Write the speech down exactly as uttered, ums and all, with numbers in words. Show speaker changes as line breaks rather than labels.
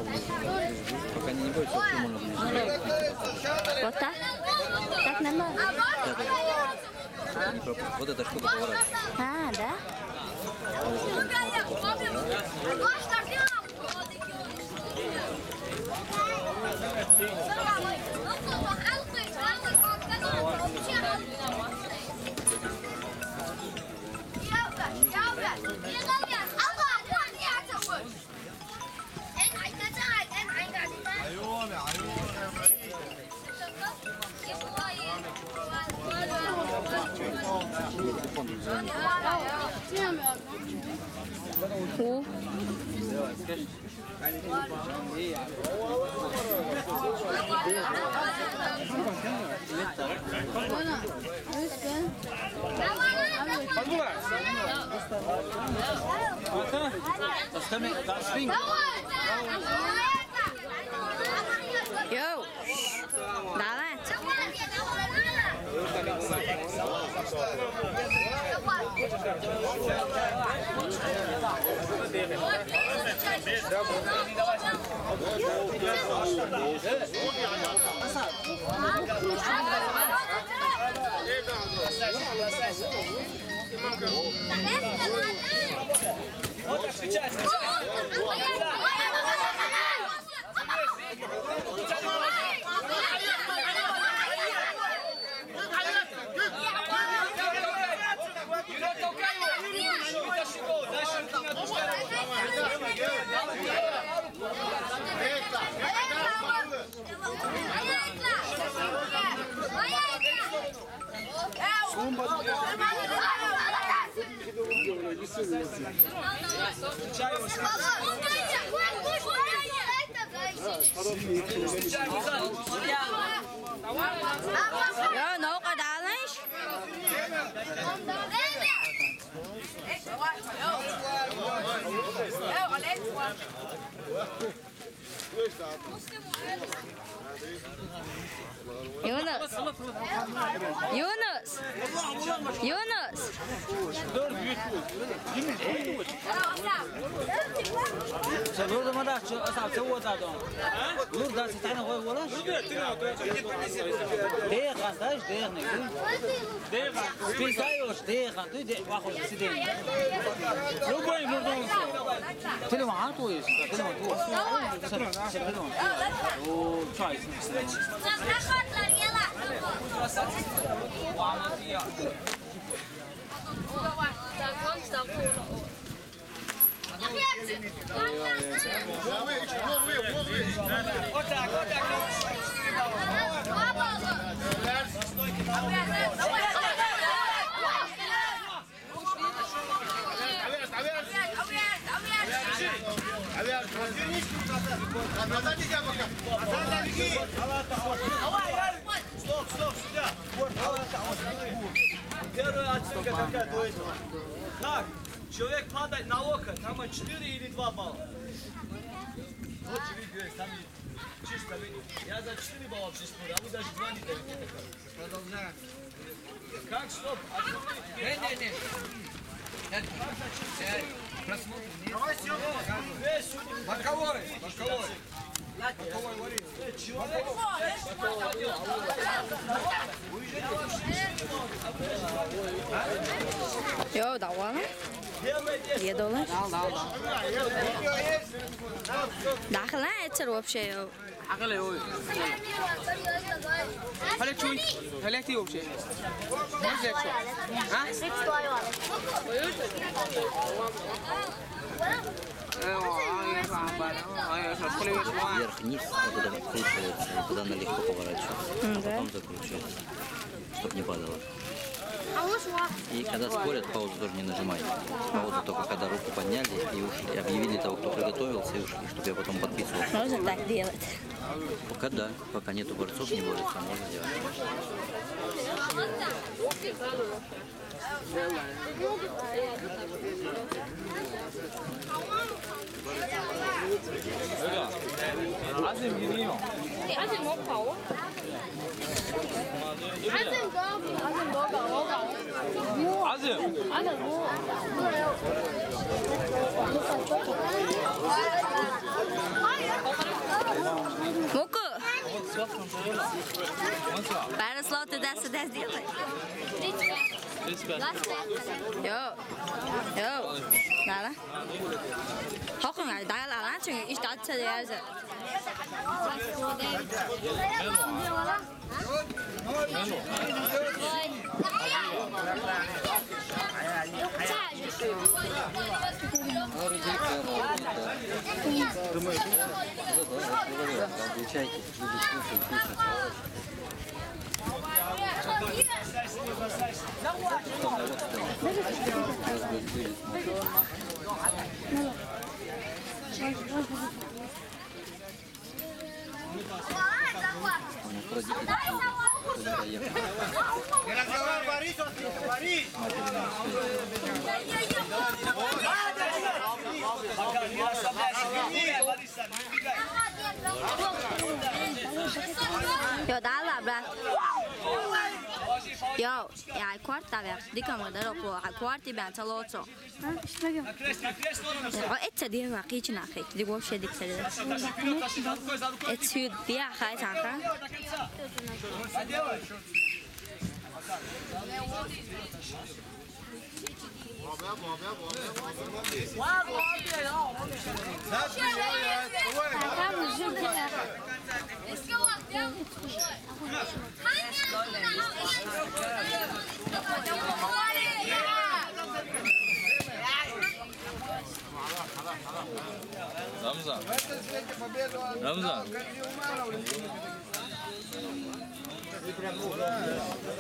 Пока они не боятся, вообще можно ближе.
Вот так? Так нормально?
Да, да. Не пропуск. Вот эта штука поворачивается.
А, да? О. Йоу. Давай. Ja, nog een dadelijk. Yunus. Yunus. Yunus.
Şurada mı da şu asap çoğu da don. Burada sen koy valla. Değer taş değer ne? Değer. Bir sayıyoruz değer tu de bajo siden. Lo koy buradan. Telefon atıyoruz. Telefon tu. Telefon. O çay.
Стоп, стоп, сюда. Первая оценка какая то этого. Так, человек падает на локоть, там четыре или два балла. Вот видите, там чисто видно. Я за четыре балла чисто, а вы даже два не даете. Продолжаем. Как стоп? Не, не, не. Просмотр. Давай съемку. Боковой, боковой. Боковой вариант. Человек.
Yo, dat wel. Je dollar. Daar gelijk er op je.
عقله هو هلا شوي هلا تي وبشي ما زيك شو ها
Вверх-вниз, куда вкручивается, куда она легко поворачивается, потом закручивается, чтобы не падало. И когда спорят, паузу тоже не нажимай. Паузу только когда руку подняли и ушли, объявили того, кто приготовился, и ушли, чтобы я потом подписывал.
Можно так делать?
Пока да, пока нету борцов, не борются, можно делать.
عزم جديد.
عزم موقع عزم ضابط عزم موقع موقع
عزم.
عزم موقع
здесь делаешь?
тридцать пять.
Йо. Йо. Да, да. Хохон, а да, ла, ла, чё, и что ты делаешь?
Отвечайте, люди слушают, пишут.
Не разговаривай, Борис, Борис! Не расслабляйся, не убегай, Бориса, не убегай.
Йо, да, ла, брат. Йо, я ай кварт тавя. Дика мо даро по ай кварти бян цалоцо.
На крест, на крест сторону.
О, это дия ва кич на хит. Дик вообще дик саде.
Тащи вперед, тащи за рукой, за рукой.
Это сюд дия хай санка.
До конца. Заделай.
Рамзан. Рамзан.